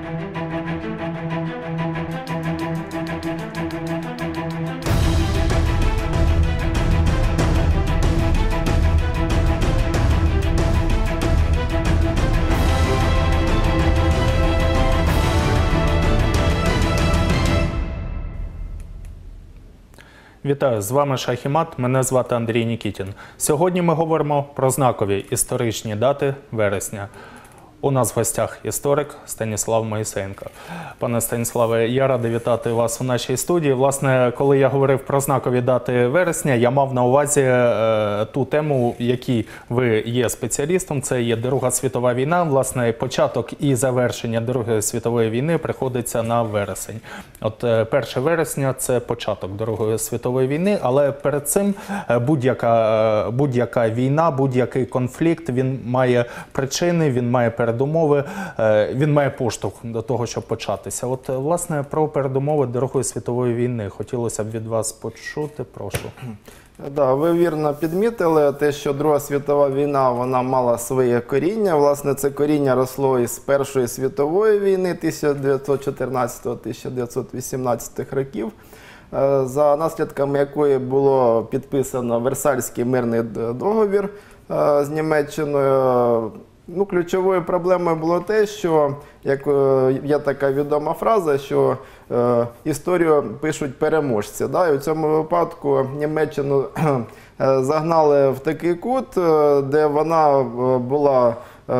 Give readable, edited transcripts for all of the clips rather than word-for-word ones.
Вітаю, з вами Шах і Мат, мене звати Андрій Нікітін. Сьогодні ми говоримо про знакові історичні дати вересня. У нас в гостях історик Станіслав Моїсеєнко. Пане Станіславе, я радий вітати вас у нашій студії. Власне, коли я говорив про знакові дати вересня, я мав на увазі ту тему, в якій ви є спеціалістом. Це є Друга світова війна. Власне, початок і завершення Другої світової війни приходиться на вересень. От 1 вересня – це початок Другої світової війни, але перед цим будь-яка війна, будь-який конфлікт, він має причини, він має передумови, він має поштовх до того, щоб початися. От, власне, про передумови Другої світової війни хотілося б від вас почути, прошу. Да, ви вірно підмітили те, що Друга світова війна, вона мала своє коріння. Власне, це коріння росло із Першої світової війни 1914-1918 років, за наслідками якої було підписано Версальський мирний договір з Німеччиною. Ну, ключовою проблемою було те, що, як є така відома фраза, що історію пишуть переможці. Да? І в цьому випадку Німеччину загнали в такий кут, де вона була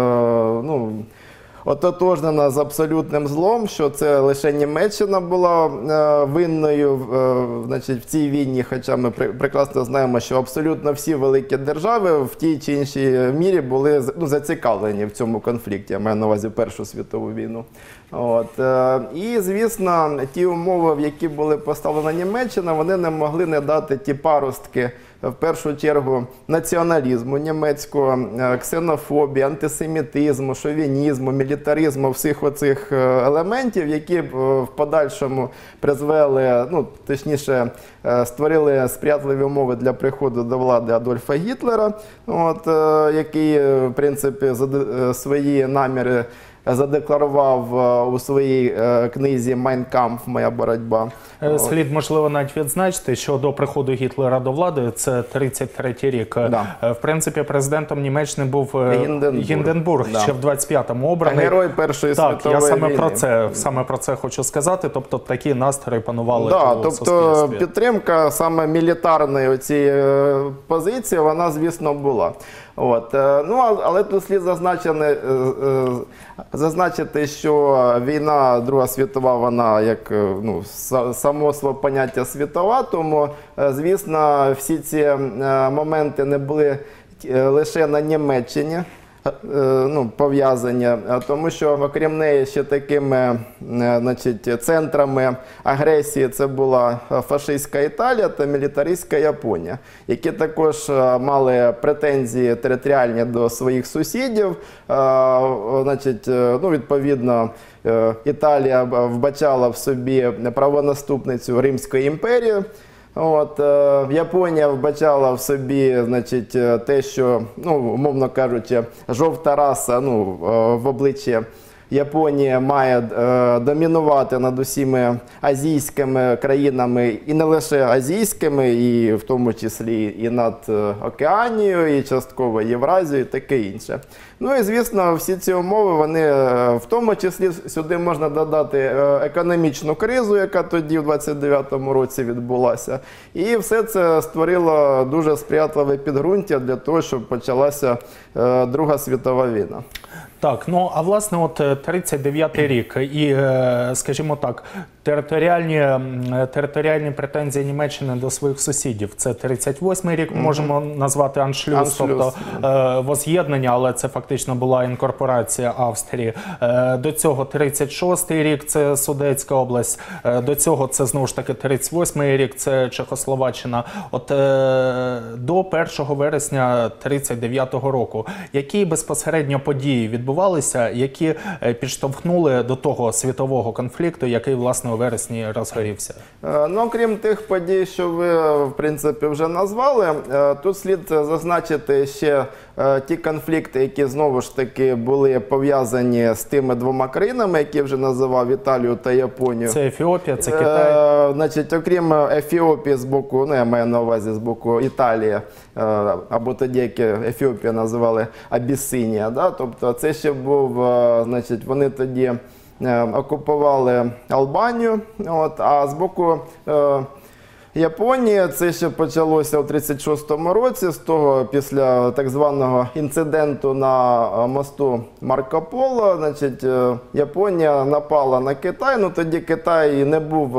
ототожнена з абсолютним злом, що це лише Німеччина була винною в цій війні, хоча ми прекрасно знаємо, що абсолютно всі великі держави в тій чи іншій мірі були зацікавлені в цьому конфлікті, я маю на увазі Першу світову війну. І, звісно, ті умови, в які були поставлена Німеччина, вони не могли не дати ті паростки, в першу чергу, націоналізму німецького, ксенофобії, антисемітизму, шовінізму, мілітаризму, всіх оцих елементів, які в подальшому призвели, точніше, створили сприятливі умови для приходу до влади Адольфа Гітлера, який, в принципі, свої наміри задекларував у своїй книзі «Майн кампф. Моя боротьба». Слід, можливо, навіть відзначити, що до приходу Гітлера до влади, це 33-й рік, в принципі, президентом Німеччини був Гінденбург, ще в 25-му обраний. Герой Першої світової війни. Я саме про це хочу сказати, тобто такі настрої панували у суспільстві. Тобто підтримка саме мілітарної цієї позиції, вона, звісно, була. Але тут слід зазначити, що війна Друга світова, вона як само своє поняття світова, тому, звісно, всі ці моменти не були лише на Німеччині пов'язані, тому що окрім неї ще такими центрами агресії це була фашистська Італія та мілітаристська Японія, які також мали претензії територіальні до своїх сусідів. Відповідно, Італія вбачала в собі правонаступницю Римської імперії. Японія вбачала в собі, те, що, умовно кажучи, жовта раса в обличчі Японія має домінувати над усіми азійськими країнами, і не лише азійськими, і в тому числі і над Океанією, і частково Євразією, і таке інше. І, звісно, всі ці умови, вони, в тому числі, сюди можна додати економічну кризу, яка тоді, в 29-му році відбулася. І все це створило дуже сприятливе підґрунтя для того, щоб почалася Друга світова війна. Так, а власне, 39-й рік і, скажімо так, територіальні претензії Німеччини до своїх сусідів. Це 38-й рік, можемо назвати аншлюз, тобто воз'єднання, але це фактично була інкорпорація Австрії. До цього 36-й рік, це Судетська область, до цього це, знову ж таки, 38-й рік, це Чехословаччина. До 1 вересня 39-го року, які безпосередньо події відбувалися, які підштовхнули до того світового конфлікту, який, власне, у вересні розгорівся? Окрім тих подій, що ви, в принципі, вже назвали, тут слід зазначити ще ті конфлікти, які знову ж таки були пов'язані з тими двома країнами, які вже називав Італію та Японію. Це Ефіопія, це Китай. Значить, окрім Ефіопії з боку, ну я маю на увазі з боку Італії, або тоді, як Ефіопія називали Абісинія, да? Тобто це ще був, значить, вони тоді окупували Албанію, от, а з боку Японії це ще почалося у 1936 році, з того після так званого інциденту на мосту Марко Поло. Значить, Японія напала на Китай, ну тоді Китай не був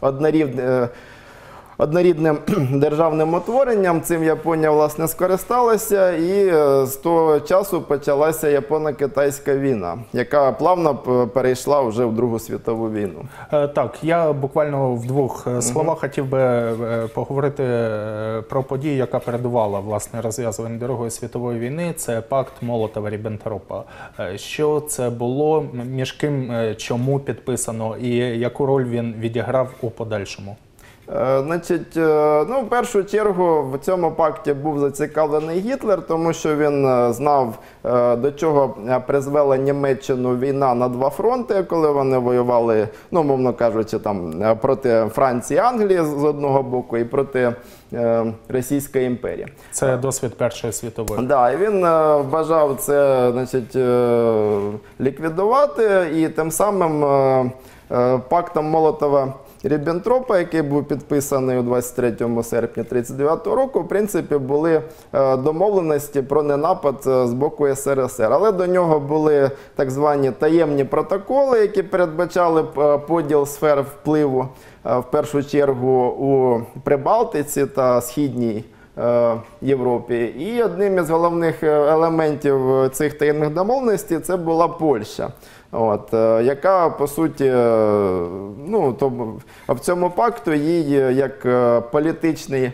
однорідним державним утворенням, цим Японія, власне, скористалася, і з того часу почалася Японо-Китайська війна, яка плавно перейшла вже в Другу світову війну. Так, я буквально в двох словах хотів би поговорити про подію, яка передувала, власне, розв'язуванню Другої світової війни. Це пакт Молотова-Ріббентропа. Що це було, між ким, чому підписано і яку роль він відіграв у подальшому? Значить, ну, в першу чергу в цьому пакті був зацікавлений Гітлер, тому що він знав, до чого призвела Німеччину війна на два фронти, коли вони воювали, ну, мовно кажучи, там, проти Франції і Англії з одного боку і проти Російської імперії. Це досвід Першої світової. Да, і він бажав це, значить, ліквідувати, і тим самим пактом Молотова-Ріббентропа, який був підписаний у 23 серпня 1939 року, в принципі, були домовленості про ненапад з боку СРСР. Але до нього були так звані таємні протоколи, які передбачали поділ сфер впливу, в першу чергу у Прибалтиці та Східній Європі. І одним із головних елементів цих таємних домовленостей це була Польща. От, яка, по суті, ну, в цьому пакту їй як політичній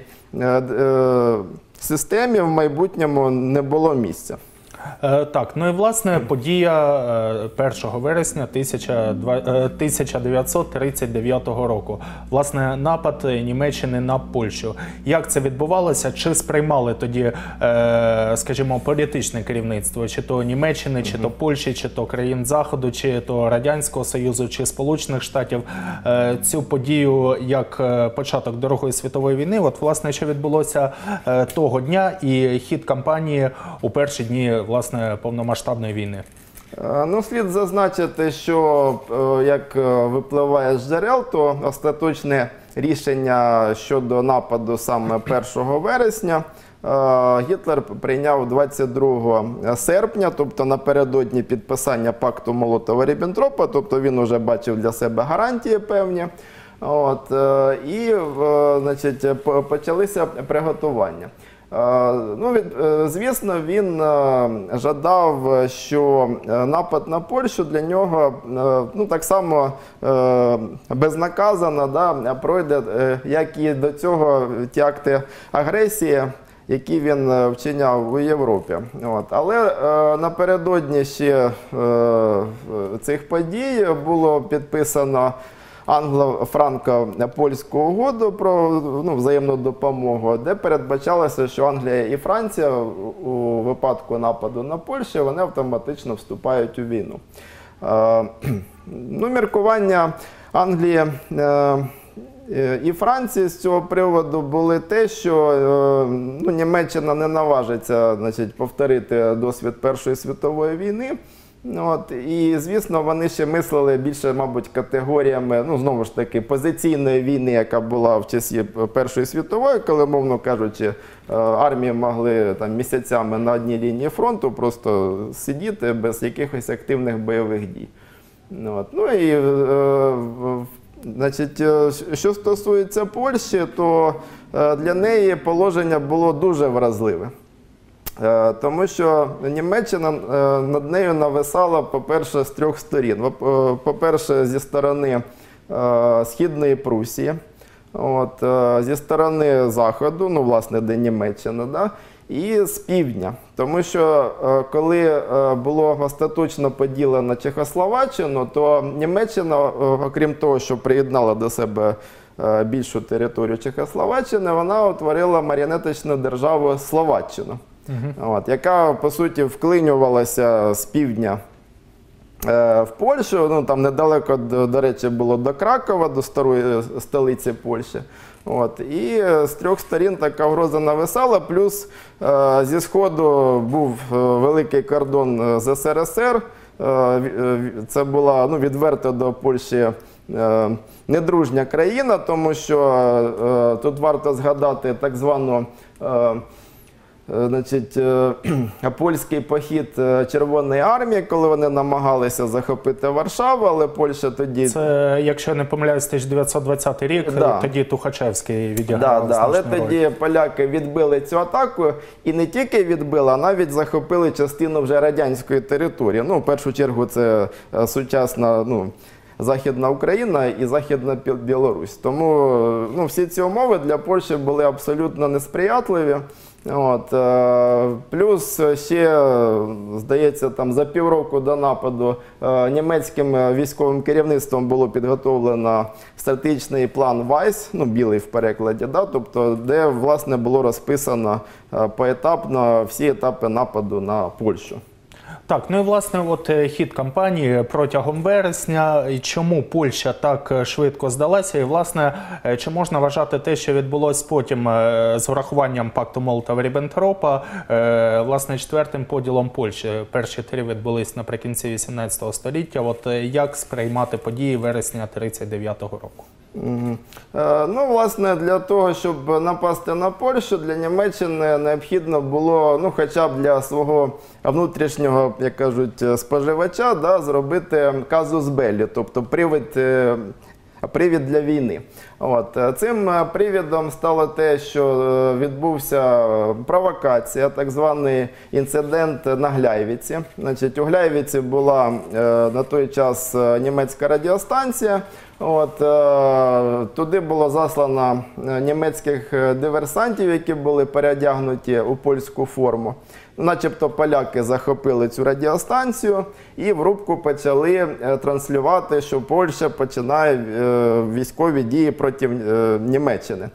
системі в майбутньому не було місця. Так, ну і власне подія 1 вересня 1939 року. Власне, напад Німеччини на Польщу. Як це відбувалося? Чи сприймали тоді, скажімо, політичне керівництво, чи то Німеччини, чи то Польщі, чи то країн Заходу, чи то Радянського Союзу, чи Сполучених Штатів цю подію як початок Другої світової війни? От, власне, що відбулося того дня і хід кампанії у перші дні, власне, повномасштабної війни? Ну, слід зазначити, що, як випливає з джерел, то остаточне рішення щодо нападу саме 1 вересня Гітлер прийняв 22 серпня, тобто напередодні підписання пакту Молотова-Ріббентропа, тобто він вже бачив для себе гарантії певні. От, і, значить, почалися приготування. Ну, звісно, він жадав, що напад на Польщу для нього, ну, так само безнаказано, да, пройде, як і до цього ті акти агресії, які він вчиняв у Європі. От. Але напередодні ще цих подій було підписано англо-франко-польську угоду про, ну, взаємну допомогу, де передбачалося, що Англія і Франція у випадку нападу на Польщу вони автоматично вступають у війну. Ну, міркування Англії і Франції з цього приводу були те, що, ну, Німеччина не наважиться, значить, повторити досвід Першої світової війни. От, і, звісно, вони ще мислили більше, мабуть, категоріями, ну, знову ж таки, позиційної війни, яка була в часі Першої світової, коли, мовно кажучи, армії могли там місяцями на одній лінії фронту просто сидіти без якихось активних бойових дій. От. Ну і, значить, що стосується Польщі, то для неї положення було дуже вразливе. Тому що Німеччина над нею нависала, по-перше, з трьох сторін. По-перше, зі сторони Східної Прусії, от, зі сторони Заходу, ну, власне, де Німеччина, да, і з півдня. Тому що коли було остаточно поділено Чехословаччину, то Німеччина, окрім того, що приєднала до себе більшу територію Чехословаччини, вона утворила маріонеточну державу Словаччину. яка, по суті, вклинювалася з півдня в Польщу. Ну, там недалеко, до речі, було до Кракова, до старої столиці Польщі. І з трьох сторін така угроза нависала, плюс зі Сходу був великий кордон з СРСР. Це була відверто до Польщі недружня країна, тому що тут варто згадати так звану польський похід Червоної армії, коли вони намагалися захопити Варшаву, але Польща тоді... Це, якщо я не помиляюсь, 1920 рік, тоді Тухачевський відіграв але значну тоді роль. поляки відбили цю атаку, і не тільки відбили, а навіть захопили частину вже радянської території. Ну, в першу чергу це сучасна, Західна Україна і Західна Білорусь. Тому всі ці умови для Польщі були абсолютно несприятливі. Плюс ще, здається, за півроку до нападу німецьким військовим керівництвом було підготовлено стратегічний план Вайс, білий в перекладі, тобто де, власне, було розписано поетапно всі етапи нападу на Польщу. Так, і власне хід кампанії протягом вересня, і чому Польща так швидко здалася, і власне, чи можна вважати те, що відбулося потім з врахуванням пакту Молотова-Ріббентропа, власне, четвертим поділом Польщі. Перші три відбулись наприкінці 18 століття. Як сприймати події вересня 1939 року? Власне, для того, щоб напасти на Польщу, для Німеччини необхідно було, хоча б для свого внутрішнього, як кажуть, споживача, зробити казус беллі, тобто привід для війни. Цим привідом стало те, що відбувся провокація, так званий інцидент на Гляйвиці. У Гляйвиці була на той час німецька радіостанція. Туди було заслано німецьких диверсантів, які були переодягнуті у польську форму. Начебто поляки захопили цю радіостанцію і в рубку почали транслювати, що Польща починає військові дії проти Німеччини.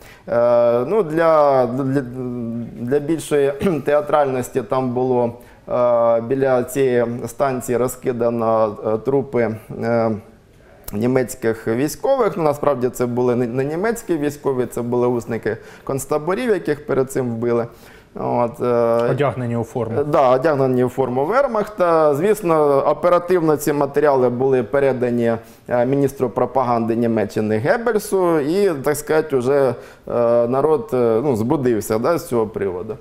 Для більшої театральності там було біля цієї станції розкидано трупи німецьких військових. Насправді це були не німецькі військові, це були узники концтаборів, яких перед цим вбили. Одягнені у форму. Одягнені у форму вермахта. Звісно, оперативно ці матеріали були передані міністру пропаганди Німеччини Геббельсу, і, так сказати, вже народ збудився з цього приводу.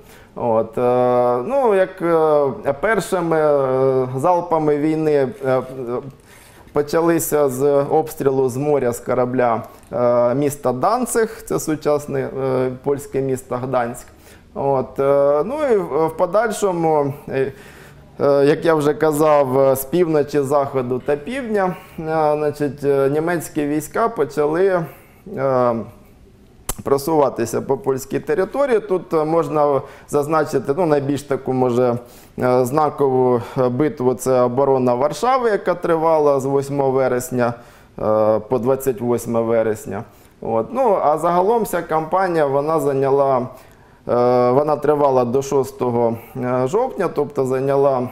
Як першими залпами війни почалися з обстрілу з моря, з корабля міста Данциг, це сучасне польське місто Гданськ. І в подальшому, як я вже казав, з півночі, заходу та півдня, німецькі війська почали просуватися по польській території. Тут можна зазначити найбільш таку, може, знакову битву – це оборона Варшави, яка тривала з 8 вересня по 28 вересня. А загалом вся кампанія, вона тривала до 6 жовтня, тобто зайняла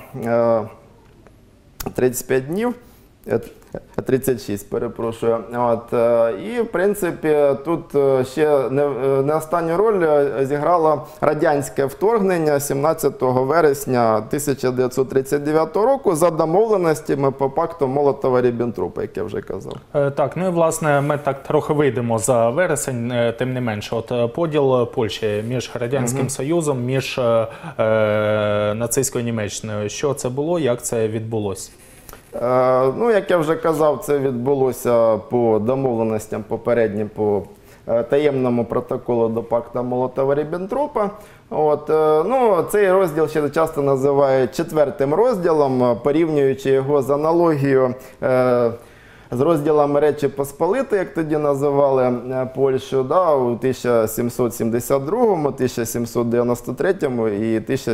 35 днів. 36, перепрошую. І, в принципі, тут ще не останню роль зіграло радянське вторгнення 17 вересня 1939 року за домовленостями по пакту Молотова-Ріббентропа, як я вже казав. Так, і, власне, ми так трохи вийдемо за вересень, тим не менше. Поділ Польщі між Радянським Союзом, між нацистською Німеччиною. Що це було, як це відбулося? Як я вже казав, це відбулося по домовленостям попереднім, по таємному протоколу до пакту Молотова-Ріббентропа. Цей розділ ще часто називають четвертим розділом, порівнюючи його з аналогією з розділами Речі Посполитої, як тоді називали Польщу, у 1772, 1793 і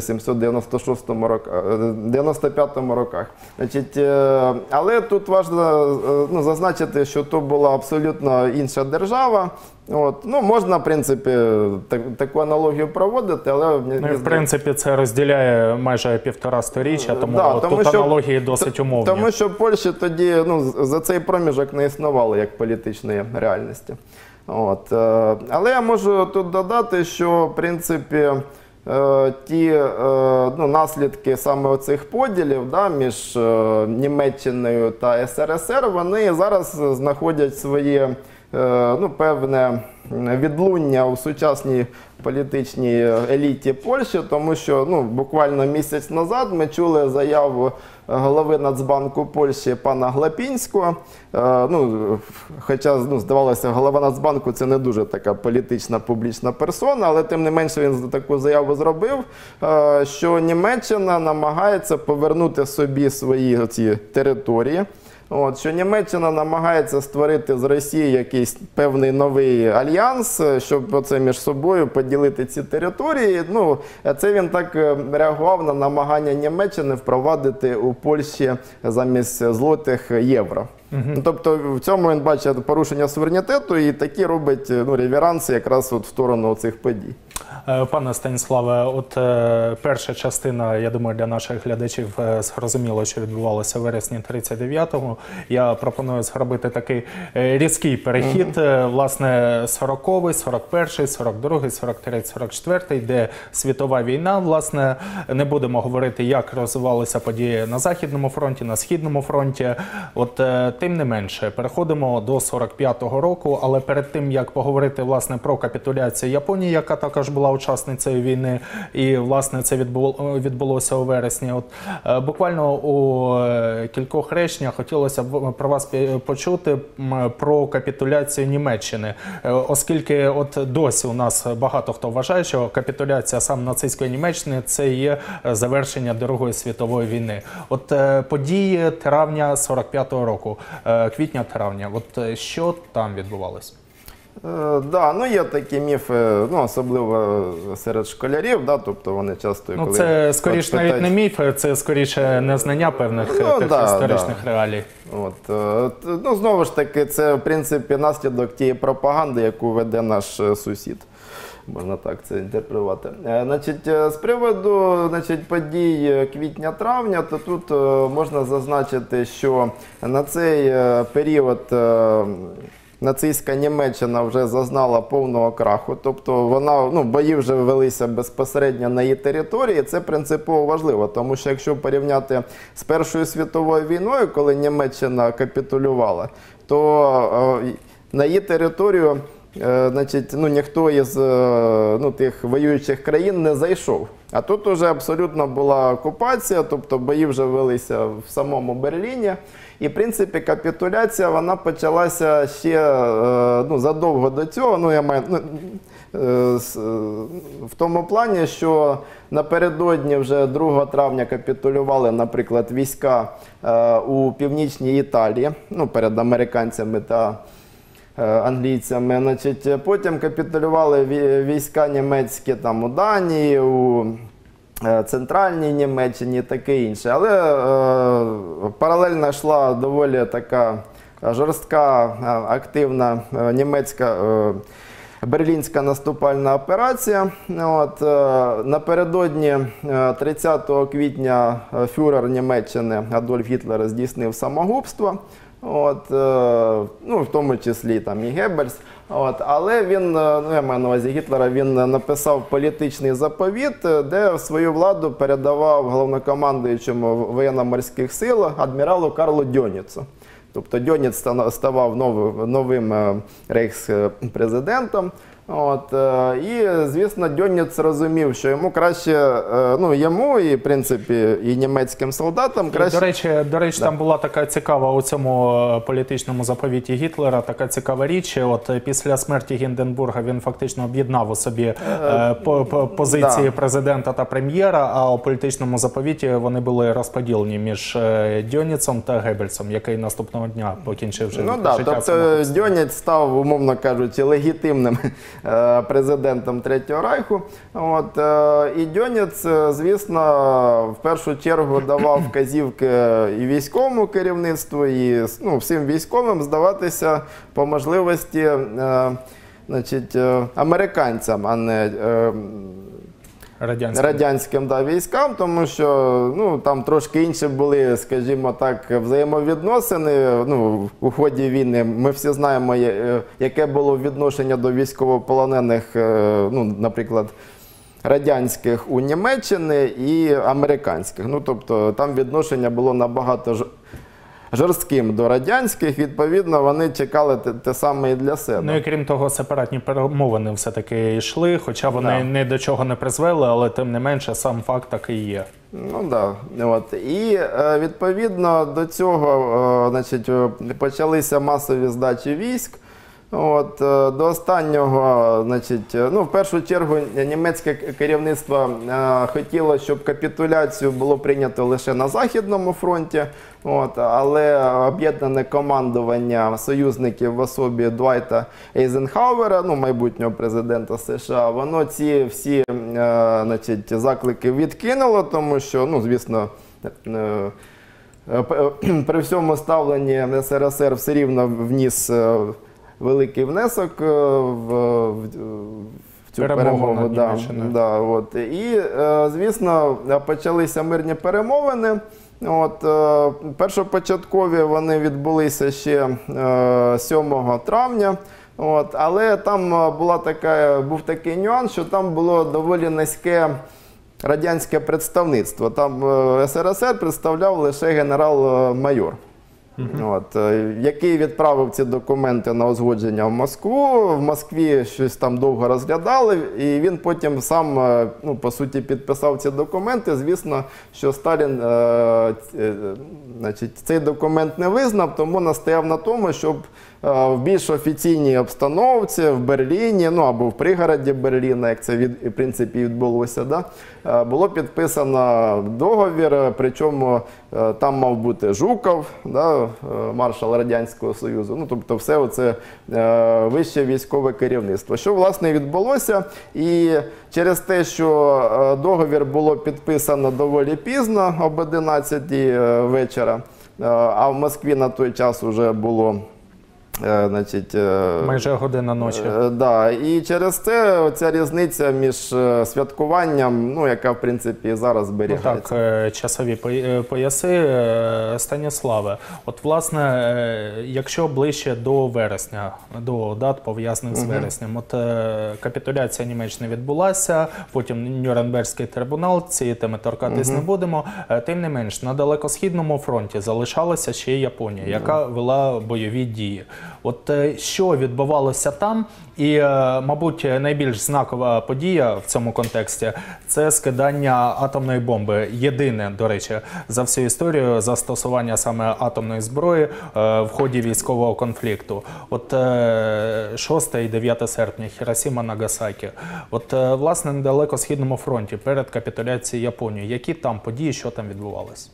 1795 роках. Але тут важливо зазначити, що то була абсолютно інша держава, От. Ну, можна, в принципі, таку аналогію проводити, але... Ну, і, в принципі, це розділяє майже 1,5 сторіччя, тому, Да, тому тут що, аналогії досить умовні. Тому що в Польщі тоді за цей проміжок не існувало як політичної реальності. От. Але я можу тут додати, що, в принципі, ті наслідки саме оцих поділів, да, між Німеччиною та СРСР, вони зараз знаходять своє певне відлуння у сучасній політичній еліті Польщі, тому що буквально місяць назад ми чули заяву голови Нацбанку Польщі пана Глапінського. Хоча, здавалося, голова Нацбанку – це не дуже така політична публічна персона, але тим не менше він таку заяву зробив, що Німеччина намагається повернути собі свої ці території. От, що Німеччина намагається створити з Росії якийсь певний новий альянс, щоб оце між собою поділити ці території. Це він так реагував на намагання Німеччини впровадити у Польщі замість злотих євро. Тобто в цьому він бачить порушення суверенітету і такі робить реверанси якраз в сторону цих подій. Пане Станіславе, от перша частина, я думаю, для наших глядачів зрозуміло, що відбувалося в вересні 39-го. Я пропоную зробити такий різкий перехід, власне, 40-й, 41-й, 42-й, 43-й, 44-й, де світова війна, власне, не будемо говорити, як розвивалися події на Західному фронті, на Східному фронті. От, тим не менше, переходимо до 45-го року, але перед тим, як поговорити, власне, про капітуляцію Японії, яка також була учасницею війни, і, власне, це відбулося у вересні. От, буквально у кількох реченнях хотілося б про вас почути про капітуляцію Німеччини, оскільки от досі у нас багато хто вважає, що капітуляція саме нацистської Німеччини – це є завершення Другої світової війни. От події травня 45-го року, квітня-травня, от що там відбувалося? Є такі міфи, особливо серед школярів, тобто вони часто... Це скоріше навіть не міфи, це скоріше незнання певних історичних реалій. Знову ж таки, це в принципі наслідок тієї пропаганди, яку веде наш сусід. Можна так це інтерпретувати. З приводу подій квітня-травня, то тут можна зазначити, що на цей період нацистська Німеччина вже зазнала повного краху, тобто бої вже велися безпосередньо на її території, це принципово важливо, тому що якщо порівняти з Першою світовою війною, коли Німеччина капітулювала, то на її територію ніхто із тих воюючих країн не зайшов. А тут уже абсолютно була окупація, тобто бої вже велися в самому Берліні. І, в принципі, капітуляція, вона почалася ще задовго до цього. Я маю в тому плані, що напередодні вже 2 травня капітулювали, наприклад, війська у північній Італії, перед американцями та англійцями. Потім капітулювали війська німецькі у Данії, у Центральній Німеччині і таке інше. Але паралельно йшла доволі така жорстка, активна німецька берлінська наступальна операція. Напередодні 30 квітня фюрер Німеччини Адольф Гітлер здійснив самогубство. В тому числі і Геббельс. Але він, я маю на увазі Гітлера, він написав політичний заповіт, де свою владу передавав головнокомандуючому воєнно-морських сил адміралу Карлу Дьоніцу. Тобто Дьоніц ставав новим рейхспрезидентом. І, звісно, Дьоніц розумів, що йому краще, йому і, в принципі, і німецьким солдатам краще... До речі, там була така цікава у цьому політичному заповіті Гітлера, така цікава річ. От після смерті Гінденбурга він фактично об'єднав у собі позиції президента та прем'єра, а у політичному заповіті вони були розподілені між Дьоніцом та Геббельсом, який наступного дня покінчив життя. Тобто Дьоніц став, умовно кажучи, легітимним президентом Третього Райху. І Дьоніц, звісно, в першу чергу давав вказівки і військовому керівництву, і всім військовим здаватися по можливості значить, американцям, а не Радянський. радянським військам, тому що ну, там трошки інші були, скажімо так, взаємовідносини у ході війни. Ми всі знаємо, яке було відношення до військовополонених, наприклад, радянських у Німеччині і американських. Ну, тобто там відношення було набагато жорстким до радянських, відповідно, вони чекали те саме і для себе. Ну і крім того, сепаратні перемовини все-таки йшли, хоча вони ні до чого не призвели, але тим не менше сам факт такий є. Ну так. Да. І відповідно до цього значить, почалися масові здачі військ. До останнього, значить, в першу чергу, німецьке керівництво хотіло, щоб капітуляцію було прийнято лише на Західному фронті, але об'єднане командування союзників в особі Двайта Ейзенхауера, майбутнього президента США, воно ці всі значить, заклики відкинуло, тому що, звісно, при всьому ставленні СРСР все рівно вніс великий внесок в цю перемогу. І, звісно, почалися мирні перемовини. Першопочаткові вони відбулися ще 7 травня. Але там був такий нюанс, що там було доволі низьке радянське представництво. Там СРСР представляв лише генерал-майор. Який відправив ці документи на узгодження в Москву. В Москві щось там довго розглядали, і він потім сам, по суті, підписав ці документи. Звісно, що Сталін значить, цей документ не визнав, тому настояв на тому, щоб в більш офіційній обстановці в Берліні, або в пригороді Берліна, як це в принципі відбулося, було підписано договір, причому там мав бути Жуков, маршал Радянського Союзу, тобто все оце вище військове керівництво. Що, власне, відбулося, і через те, що договір було підписано доволі пізно, об 11 вечора, а в Москві на той час вже було значить, майже година ночі. І через це ця різниця між святкуванням, яка в принципі зараз зберігається. Часові пояси, Станіславе. От власне, якщо ближче до вересня, до дат пов'язаних з вереснем, капітуляція Німеччини відбулася, потім Нюрнберзький трибунал, цієї теми торкатись не будемо. Тим не менш, на Далекосхідному фронті залишалася ще й Японія, яка вела бойові дії. От що відбувалося там, і, мабуть, найбільш знакова подія в цьому контексті – це скидання атомної бомби. Єдине, до речі, за всю історію застосування саме атомної зброї в ході військового конфлікту. От 6 і 9 серпня, Хіросіма, Нагасакі. От, власне, на Далекосхідному фронті перед капітуляцією Японії, які там події, що там відбувалося?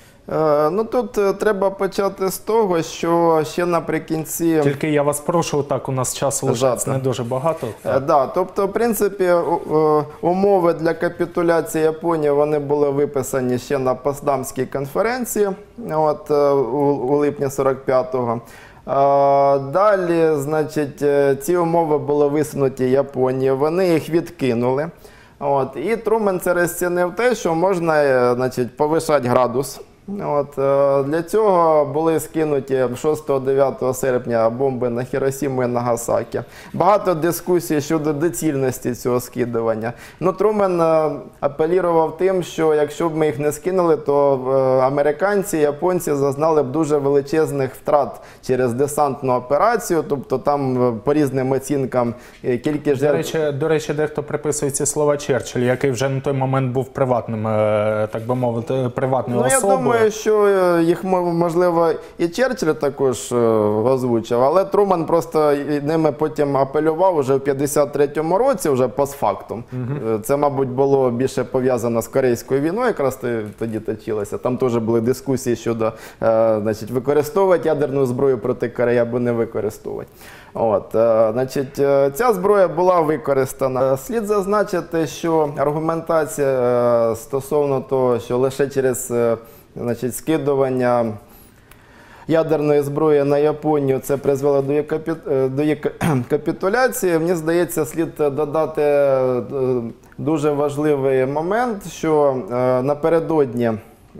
Тут треба почати з того, що ще наприкінці... Тільки я вас прошу, так у нас часу лишається не дуже багато. Тобто, в принципі, умови для капітуляції Японії, вони були виписані ще на Потсдамській конференції у липні 45-го. Далі, значить, ці умови були висунуті Японією, вони їх відкинули. І Трумен це розцінив те, що можна, значить, повишати градус. Для цього були скинуті 6-9 серпня бомби на Хіросіму і Нагасакі. Багато дискусій щодо доцільності цього скидування. Трумен апелював тим, що якщо б ми їх не скинули, то американці і японці зазнали б дуже величезних втрат через десантну операцію, тобто там по різним оцінкам кількість жертв... До речі, дехто приписує ці слова Черчиллю, який вже на той момент був приватним, так би мовити, приватною особою. Я думаю, що їх, можливо, і Черчилль також озвучив, але Труман просто ними потім апелював уже в 53-му році, вже постфактум. Це, мабуть, було більше пов'язано з Корейською війною, якраз тоді точилося. Там теж були дискусії щодо, значить, використовувати ядерну зброю проти Кореї або не використовувати. Значить, ця зброя була використана. Слід зазначити, що аргументація стосовно того, що лише через, значить, скидування ядерної зброї на Японію, це призвело до її капітуляції. Мені здається, слід додати дуже важливий момент, що напередодні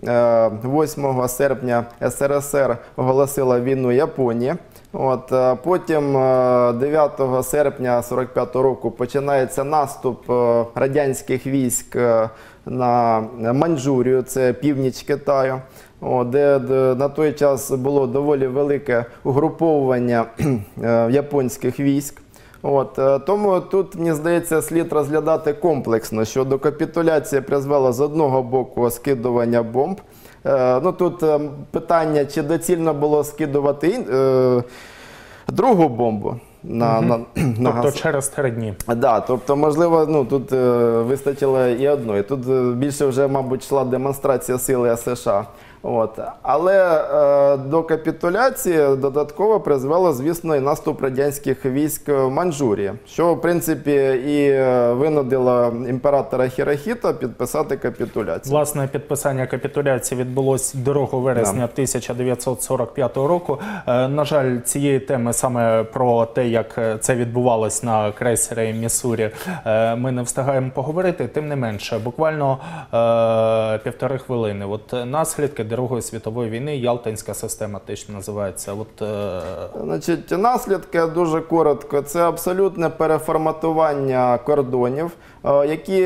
8 серпня СРСР оголосила війну Японії. Потім 9 серпня 1945 року починається наступ радянських військ на Маньчжурію, це північ Китаю, де на той час було доволі велике угруповування японських військ. Тому тут, мені здається, слід розглядати комплексно, що до капітуляції призвело з одного боку скидування бомб. Тут питання, чи доцільно було скидувати другу бомбу. Тобто через 3 дні. Тобто, можливо, тут вистачило і одної. Тут більше вже, мабуть, йшла демонстрація сили США. Але до капітуляції додатково призвело, звісно, і наступ радянських військ в Маньчжурії, що, в принципі, і винудило імператора Хірохіто підписати капітуляцію. Власне, підписання капітуляції відбулось 2 вересня 1945 року. На жаль, цієї теми, саме про те, як це відбувалось на крейсері Міссурі, ми не встигаємо поговорити. Тим не менше, буквально 1,5 хвилини. Наслідки Другої світової війни, Ялтинська система теж називається. Наслідки дуже коротко. Це абсолютне переформатування кордонів, які,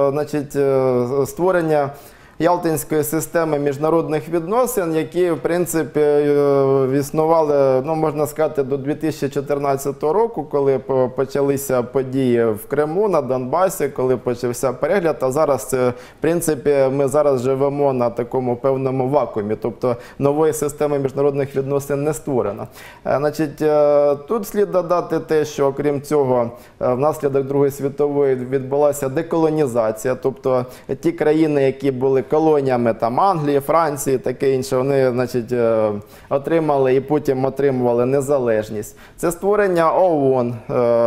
створення Ялтинської системи міжнародних відносин, які, в принципі, існували, можна сказати, до 2014 року, коли почалися події в Криму, на Донбасі, коли почався перегляд. А зараз, в принципі, ми зараз живемо на такому певному вакуумі, тобто нової системи міжнародних відносин не створено. Тут слід додати те, що, окрім цього, внаслідок Другої світової відбулася деколонізація, тобто ті країни, які були колоніями Англії, Франції, таке інше, вони отримали і потім отримували незалежність. Це створення ООН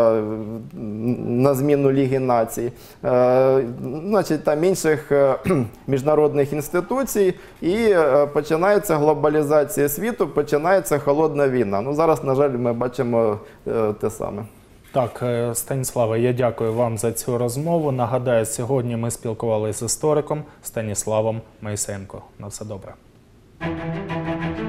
на зміну Ліги Націй, там інших міжнародних інституцій, і починається глобалізація світу, починається холодна війна. Зараз, на жаль, ми бачимо те саме. Так, Станіславе, я дякую вам за цю розмову. Нагадаю, сьогодні ми спілкувалися з істориком Станіславом Моїсеєнко. На все добре.